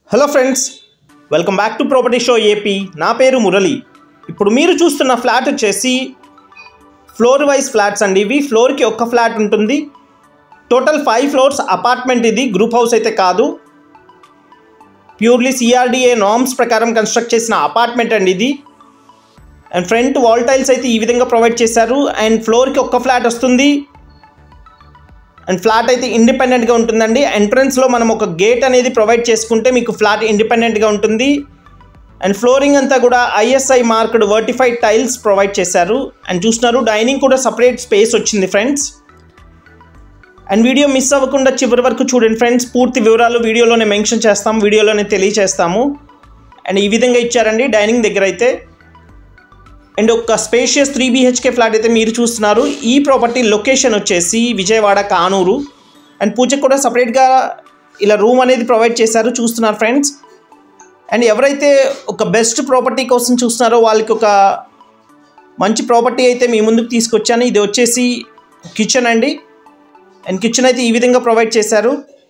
Hello friends, welcome back to property show AP. నా పేరు మురళి. ఇప్పుడు మీరు చూస్తున్న ఫ్లాట్ వచ్చేసి ఫ్లోర్ వైజ్ ఫ్లాట్స్ అండి. ఇవి ఫ్లోర్కి ఒక్క ఫ్లాట్ ఉంటుంది. Total 5 floors apartment. ఇది గ్రూప్ హౌస్ అయితే కాదు. ప్యూర్లీ సిఆర్డిఏ నార్మ్స్ ప్రకారం కన్స్ట్రక్ట్ చేసిన అపార్ట్మెంట్ అండి ఇది. అండ్ ఫ్రంట్ వాల్ టైల్స్ అయితే ఈ విధంగా ప్రొవైడ్ చేశారు. అండ్ ఫ్లోర్కి ఒక్క ఫ్లాట్ వస్తుంది. అండ్ ఫ్లాట్ అయితే ఇండిపెండెంట్గా ఉంటుందండి. ఎంట్రన్స్లో మనం ఒక గేట్ అనేది ప్రొవైడ్ చేసుకుంటే మీకు ఫ్లాట్ ఇండిపెండెంట్గా ఉంటుంది. అండ్ ఫ్లోరింగ్ అంతా కూడా ISI marked certified tiles provide చేశారు. అండ్ చూస్తున్నారు, డైనింగ్ కూడా సపరేట్ స్పేస్ వచ్చింది ఫ్రెండ్స్. అండ్ వీడియో మిస్ అవ్వకుండా చివరి వరకు చూడండి ఫ్రెండ్స్. పూర్తి వివరాలు వీడియోలోనే మెన్షన్ చేస్తాము, వీడియోలోనే తెలియజేస్తాము. అండ్ ఈ విధంగా ఇచ్చారండి డైనింగ్ దగ్గర అయితే. అండ్ ఒక స్పేషియస్ 3 BHK ఫ్లాట్ అయితే మీరు చూస్తున్నారు. ఈ ప్రాపర్టీ లొకేషన్ వచ్చేసి విజయవాడ కానూరు. అండ్ పూజకు కూడా సపరేట్గా ఇలా రూమ్ అనేది ప్రొవైడ్ చేశారు, చూస్తున్నారు ఫ్రెండ్స్. అండ్ ఎవరైతే ఒక బెస్ట్ ప్రాపర్టీ కోసం చూస్తున్నారో వాళ్ళకి ఒక మంచి ప్రాపర్టీ అయితే మీ ముందుకు తీసుకొచ్చాను. ఇది వచ్చేసి కిచెన్ అండి. అండ్ కిచెన్ అయితే ఈ విధంగా ప్రొవైడ్ చేశారు.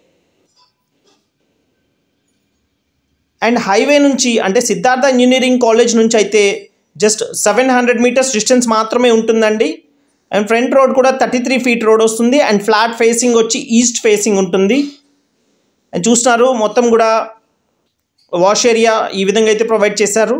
అండ్ హైవే నుంచి అంటే సిద్ధార్థ ఇంజనీరింగ్ కాలేజ్ నుంచి అయితే జస్ట్ 700 మీటర్స్ డిస్టెన్స్ మాత్రమే ఉంటుందండి. అండ్ ఫ్రంట్ రోడ్ కూడా 33 ఫీట్ రోడ్ వస్తుంది. అండ్ ఫ్లాట్ ఫేసింగ్ వచ్చి ఈస్ట్ ఫేసింగ్ ఉంటుంది. అండ్ చూస్తున్నారు, మొత్తం కూడా వాష్ ఏరియా ఈ విధంగా అయితే ప్రొవైడ్ చేశారు.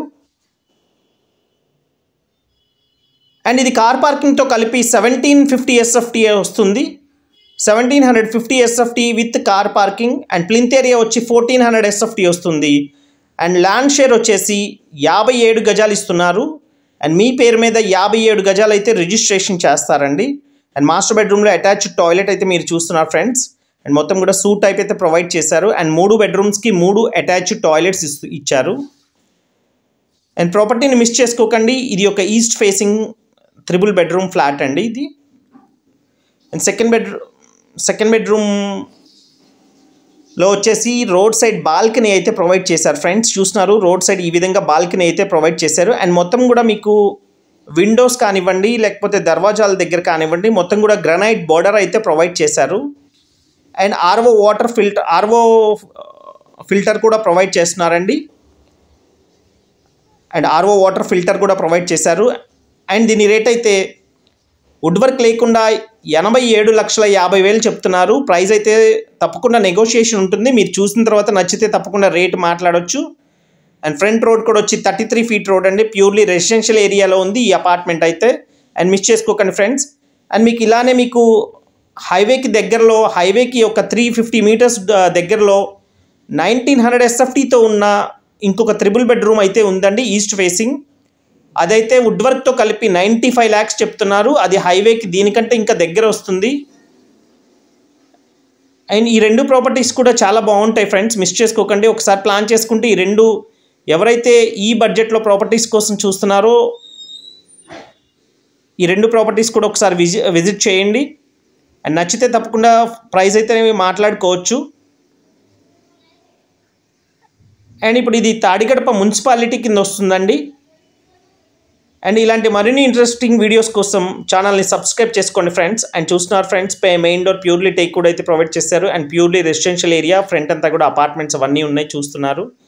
అండ్ ఇది కార్ పార్కింగ్తో కలిపి 1750 SFT వస్తుంది. 1750 SFT with car parking. And plinth area వచ్చి 1400 SFT వస్తుంది. అండ్ ల్యాండ్ షేర్ వచ్చేసి 57 గజాలు ఇస్తున్నారు. అండ్ మీ పేరు మీద 57 గజాలు అయితే రిజిస్ట్రేషన్ చేస్తారండి. అండ్ మాస్టర్ బెడ్రూమ్లో అటాచ్డ్ టాయిలెట్ అయితే మీరు చూస్తున్నారు ఫ్రెండ్స్. అండ్ మొత్తం కూడా సూట్ టైప్ అయితే ప్రొవైడ్ చేశారు. అండ్ 3 బెడ్రూమ్స్కి 3 అటాచ్డ్ టాయిలెట్స్ ఇచ్చారు. అండ్ ప్రాపర్టీని మిస్ చేసుకోకండి. ఇది ఒక ఈస్ట్ ఫేసింగ్ 3 బెడ్రూమ్ ఫ్లాట్ అండి ఇది. అండ్ సెకండ్ బెడ్రూమ్లో వచ్చేసి రోడ్ సైడ్ బాల్కనీ అయితే ప్రొవైడ్ చేశారు ఫ్రెండ్స్. చూస్తున్నారు, రోడ్ సైడ్ ఈ విధంగా బాల్కనీ అయితే ప్రొవైడ్ చేశారు. అండ్ మొత్తం కూడా మీకు విండోస్ కానివ్వండి, లేకపోతే దర్వాజాల దగ్గర కానివ్వండి, మొత్తం కూడా గ్రానైట్ బోర్డర్ అయితే ప్రొవైడ్ చేశారు. అండ్ ఆర్ఓ ఫిల్టర్ కూడా ప్రొవైడ్ చేస్తున్నారండి. అండ్ ఆర్ఓ వాటర్ ఫిల్టర్ కూడా ప్రొవైడ్ చేశారు. అండ్ దీని రేట్ అయితే వుడ్ వర్క్ లేకుండా 87,50,000 చెప్తున్నారు. ప్రైస్ అయితే తప్పకుండా నెగోషియేషన్ ఉంటుంది. మీరు చూసిన తర్వాత నచ్చితే తప్పకుండా రేటు మాట్లాడవచ్చు. అండ్ ఫ్రంట్ రోడ్ కూడా వచ్చి 33 ఫీట్ రోడ్ అండి. ప్యూర్లీ రెసిడెన్షియల్ ఏరియాలో ఉంది ఈ అపార్ట్మెంట్ అయితే. అండ్ మిస్ చేసుకోకండి ఫ్రెండ్స్. అండ్ మీకు ఇలానే మీకు హైవేకి ఒక 350 మీటర్స్ దగ్గరలో 1900 SFTతో ఉన్న ఇంకొక 3 బెడ్రూమ్ అయితే ఉందండి ఈస్ట్ ఫేసింగ్. అదైతే వుడ్ వర్క్తో కలిపి 95 lakhs చెప్తున్నారు. అది హైవేకి దీనికంటే ఇంకా దగ్గర వస్తుంది. అండ్ ఈ 2 ప్రాపర్టీస్ కూడా చాలా బాగుంటాయి ఫ్రెండ్స్, మిస్ చేసుకోకండి. ఒకసారి ప్లాన్ చేసుకుంటే ఈ 2 ఎవరైతే ఈ బడ్జెట్లో ప్రాపర్టీస్ కోసం చూస్తున్నారో ఈ 2 ప్రాపర్టీస్ కూడా ఒకసారి విజిట్ చేయండి. అండ్ నచ్చితే తప్పకుండా ప్రైస్ అయితే మాట్లాడుకోవచ్చు. అండ్ ఇప్పుడు ఇది తాడిగడప మున్సిపాలిటీ కింద వస్తుందండి. అండ్ ఇలాంటి మరిన్ని ఇంట్రెస్టింగ్ వీడియోస్ కోసం ఛానల్ని సబ్స్క్రైబ్ చేసుకోండి ఫ్రెండ్స్. అండ్ చూస్తున్నారు friends, main door purely teak కూడా అయితే ప్రొవైడ్ చేశారు. And purely residential area, front అంతా కూడా అపార్ట్మెంట్స్ అవన్నీ ఉన్నాయి, చూస్తున్నారు.